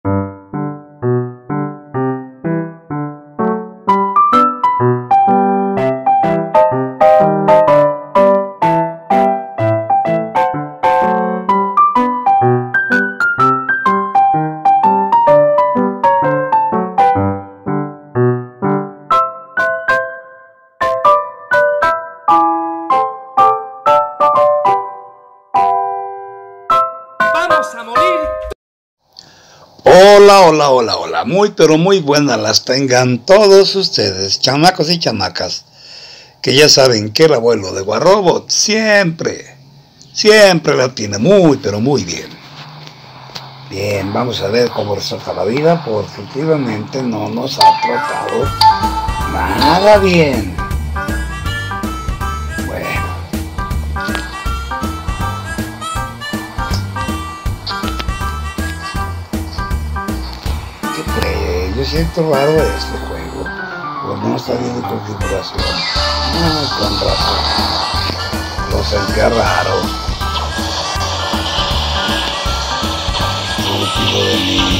Hola, muy pero muy buenas las tengan todos ustedes, chamacos y chamacas, que ya saben que el abuelo de Guarrobot siempre la tiene muy pero muy bien. Bien, vamos a ver cómo resulta la vida, porque últimamente no nos ha tratado nada bien. Bueno. Yo siento raro este juego, pues no está bien de configuración. Con razón, lo sentía raro. Estúpido de mí.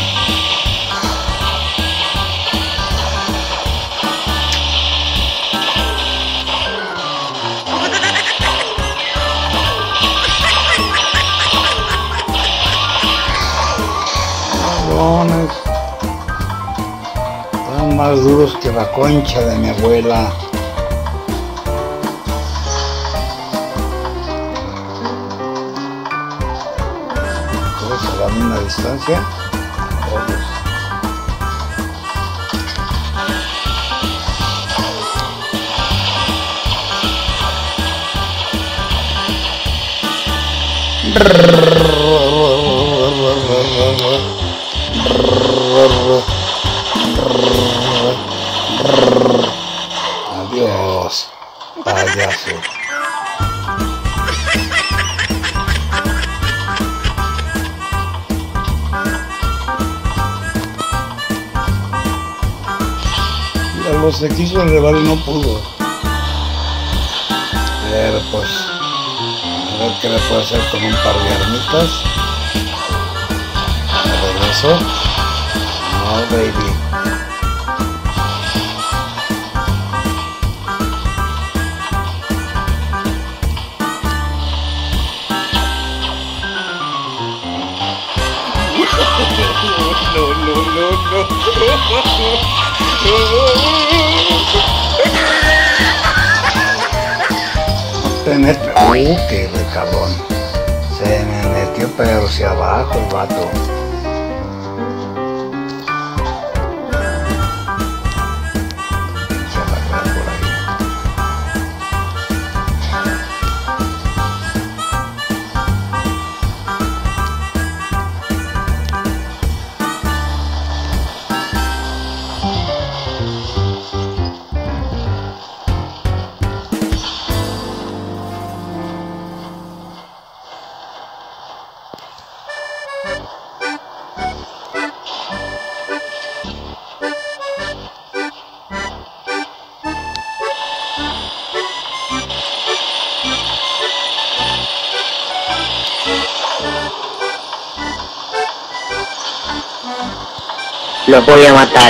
Cabrones. Más duros que la concha de mi abuela. ¿Todos a la misma distancia? Todos. Adiós, payaso. Lo se quiso elevar y no pudo. Pero pues, a ver qué le puedo hacer con un par de armitas. ¿De regreso? No, baby. Qué cabrón. Se me metió pero hacia abajo el vato. Se va a quedar por ahí. Lo voy a matar.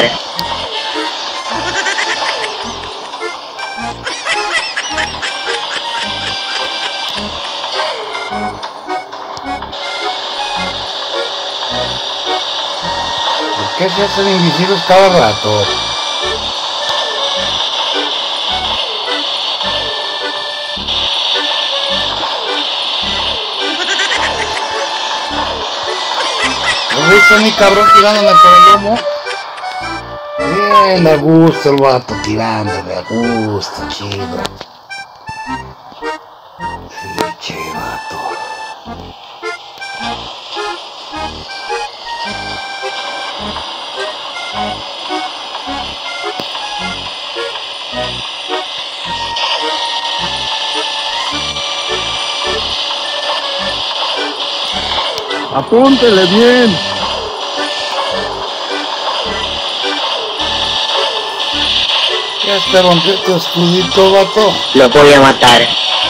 ¿Por qué se hacen invisibles cada rato? ¿No viste mi cabrón tirándome por el lomo? Bien, a gusto el vato tirándome, a gusto, chido. Pinche vato. Apúntele bien. Ya te rompió tu escudito, vato. Lo voy a matar.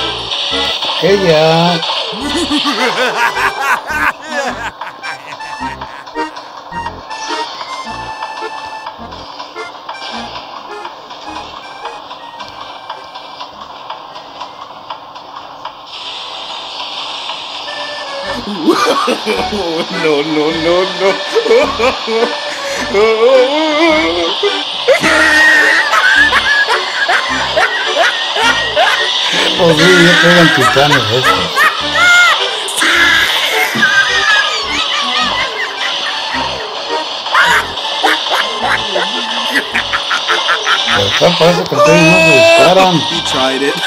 Ella. No, no, no, no. Pues sí, ya pegan titanes estos. Pero acá parece que ustedes no se disparan. He tried it.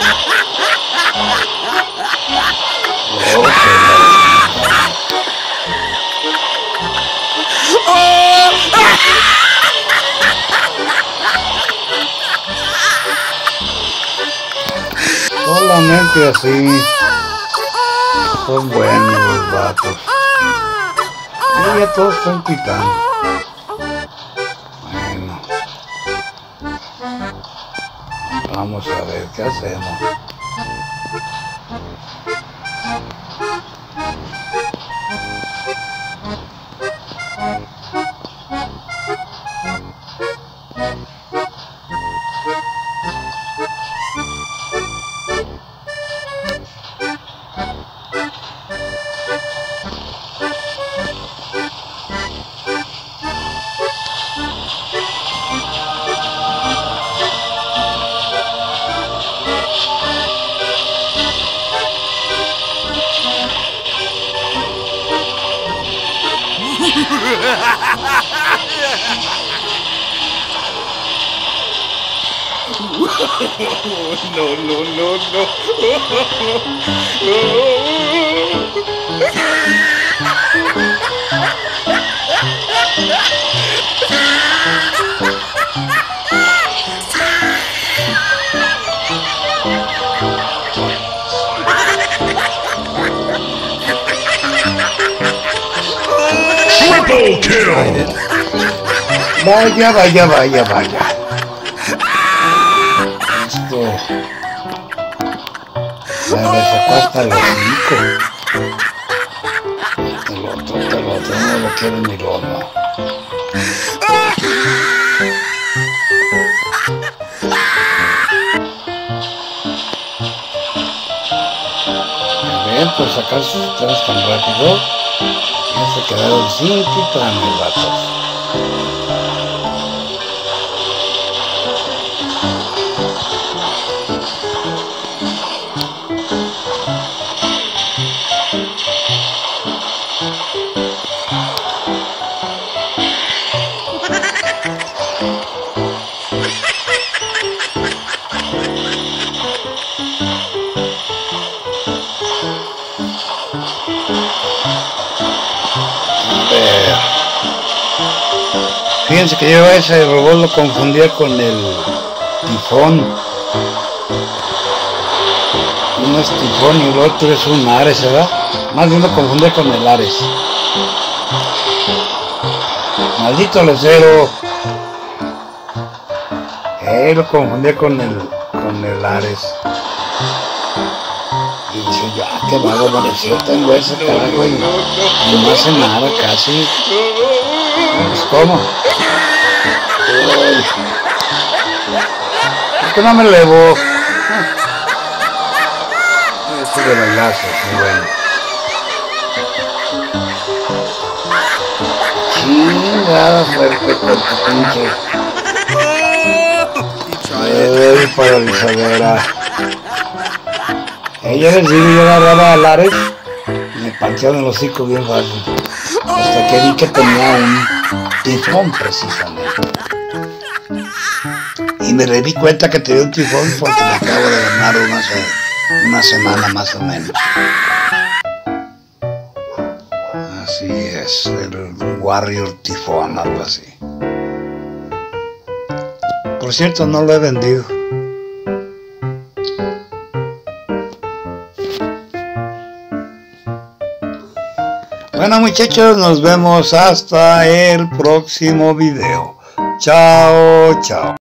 Solamente así son buenos los vatos. Y ya todos son titanes. Bueno, vamos a ver qué hacemos. No, no, no, no. Triple kill! Vaya, vaya, vaya, vaya. Esto me sacó hasta los 5. El otro no lo quiero ni lo no. Bien, pues sacar sus tres tan rápido. Ya se quedaron sin titanes, vatos. Fíjense que yo ese robot lo confundía con el tifón. Uno es tifón y el otro es un Ares, ¿verdad? Más bien lo confundía con el Ares. Maldito lecero. Lo confundía con el Ares. Y dice yo, qué vago amaneció, tengo ese carajo y no hace nada casi. Pues ¿cómo? ¿Por qué no me elevo? Esto de los lazos, muy bueno. Chingada fuerte con tu pinche. Paralizadora. Ella les digo, yo agarraba a Lares y me panchearon el hocico bien fácil. Hasta que vi que tenía un tifón precisamente. Y me di cuenta que tenía un tifón porque me acabo de ganar una semana más o menos. Así es, el Warrior Tifón, algo así. Por cierto, no lo he vendido. Bueno muchachos, nos vemos hasta el próximo video. Chao, chao.